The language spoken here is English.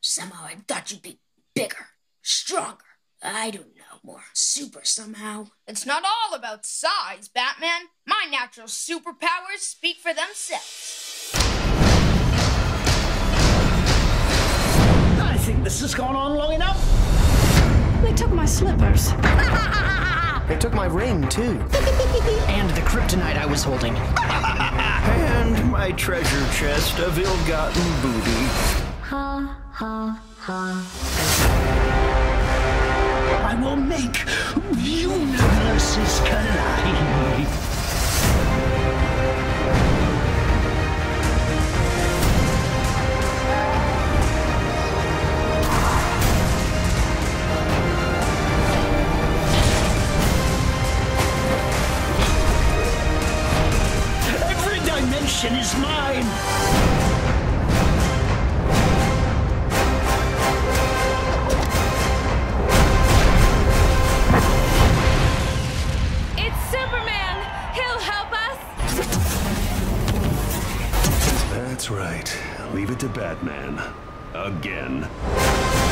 Somehow I thought you'd be bigger, stronger. I don't know, more super somehow. It's not all about size, Batman. My natural superpowers speak for themselves. I think this has gone on long enough. They took my slippers. They took my ring, too. And the kryptonite I was holding. And my treasure chest of ill-gotten booty. Ha, ha, ha. I will make universes collide. Every dimension is mine. That's right. Leave it to Batman. Again.